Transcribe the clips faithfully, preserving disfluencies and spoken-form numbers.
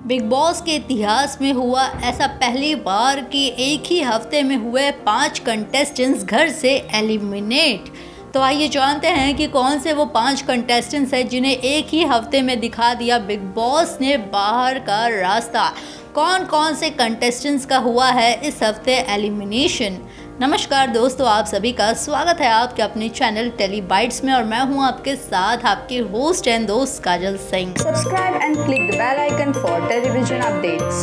Big boss के इतिहास में हुआ ऐसा पहली बार कि एक ही हफ्ते में हुए पांच कंटेस्टेंट्स घर से एलिमिनेट। तो आइए जानते हैं कि कौन से वो पांच कंटेस्टेंट्स हैं जिन्हें एक ही हफ्ते में दिखा दिया बिग बॉस ने बाहर का रास्ता। कौन कौन से कंटेस्टेंट्स का हुआ है इस हफ्ते एलिमिनेशन। नमस्कार दोस्तों, आप सभी का स्वागत है आपके अपने चैनल टेली बाइट्स में और मैं हूं आपके साथ आपके होस्ट एंड दोस्त Kajal Singh. Subscribe and click the bell icon for television updates.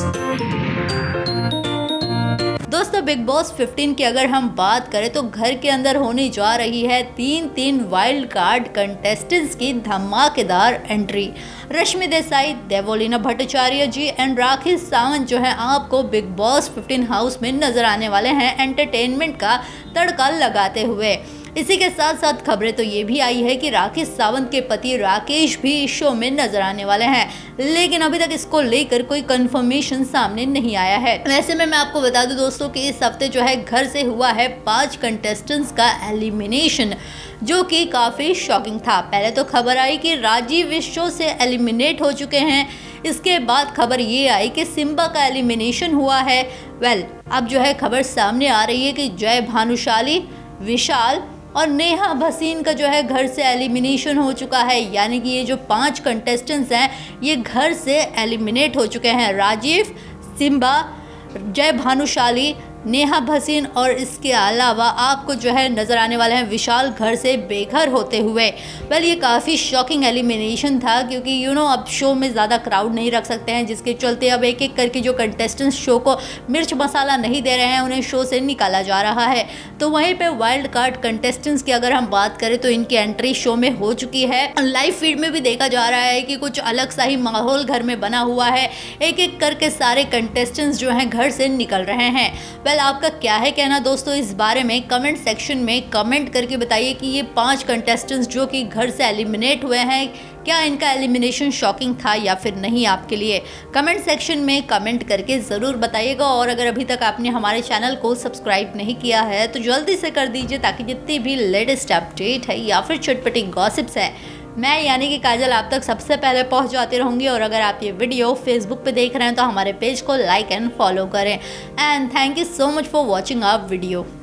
दोस्तों, बिग बॉस पंद्रह की अगर हम बात करें तो घर के अंदर होने जा रही है तीन तीन वाइल्ड कार्ड कंटेस्टेंट्स की धमाकेदार एंट्री। रश्मि देसाई, देवोलीना भट्टाचार्य जी एंड राखी सावंत जो है आपको बिग बॉस पंद्रह हाउस में नजर आने वाले हैं एंटरटेनमेंट का तड़का लगाते हुए। इसी के साथ साथ खबरें तो ये भी आई है कि राखी सावंत के पति राकेश भी इस शो में नजर आने वाले हैं, लेकिन अभी तक इसको लेकर कोई कंफर्मेशन सामने नहीं आया है। वैसे में मैं आपको बता दूं दोस्तों कि इस हफ्ते जो है घर से हुआ है पांच कंटेस्टेंट्स का एलिमिनेशन, जो कि काफ़ी शॉकिंग था। पहले तो खबर आई कि राजीव इस शो से एलिमिनेट हो चुके हैं। इसके बाद खबर ये आई कि सिम्बा का एलिमिनेशन हुआ है। वेल अब जो है खबर सामने आ रही है कि जय भानुशाली, विशाल और नेहा भसीन का जो है घर से एलिमिनेशन हो चुका है। यानी कि ये जो पांच कंटेस्टेंट्स हैं ये घर से एलिमिनेट हो चुके हैं। राजीव, सिम्बा, जय भानुशाली, नेहा भसीन और इसके अलावा आपको जो है नज़र आने वाले हैं विशाल घर से बेघर होते हुए। वेल ये काफ़ी शॉकिंग एलिमिनेशन था, क्योंकि यू नो अब शो में ज़्यादा क्राउड नहीं रख सकते हैं, जिसके चलते अब एक एक करके जो कंटेस्टेंट्स शो को मिर्च मसाला नहीं दे रहे हैं उन्हें शो से निकाला जा रहा है। तो वहीं पे वाइल्ड कार्ड कंटेस्टेंट्स की अगर हम बात करें तो इनकी एंट्री शो में हो चुकी है। लाइव फीड में भी देखा जा रहा है कि कुछ अलग सा ही माहौल घर में बना हुआ है। एक एक करके सारे कंटेस्टेंट्स जो हैं घर से निकल रहे हैं। वेल आपका क्या है कहना दोस्तों इस बारे में, कमेंट सेक्शन में कमेंट करके बताइए कि ये पांच कंटेस्टेंट्स जो कि घर से एलिमिनेट हुए हैं, क्या इनका एलिमिनेशन शॉकिंग था या फिर नहीं आपके लिए। कमेंट सेक्शन में कमेंट करके ज़रूर बताइएगा। और अगर अभी तक आपने हमारे चैनल को सब्सक्राइब नहीं किया है तो जल्दी से कर दीजिए, ताकि जितनी भी लेटेस्ट अपडेट है या फिर चटपटी गॉसिप्स है मैं यानी कि काजल आप तक सबसे पहले पहुंच जाती रहूँगी। और अगर आप ये वीडियो फेसबुक पे देख रहे हैं तो हमारे पेज को लाइक एंड फॉलो करें। And thank you so much for watching our video.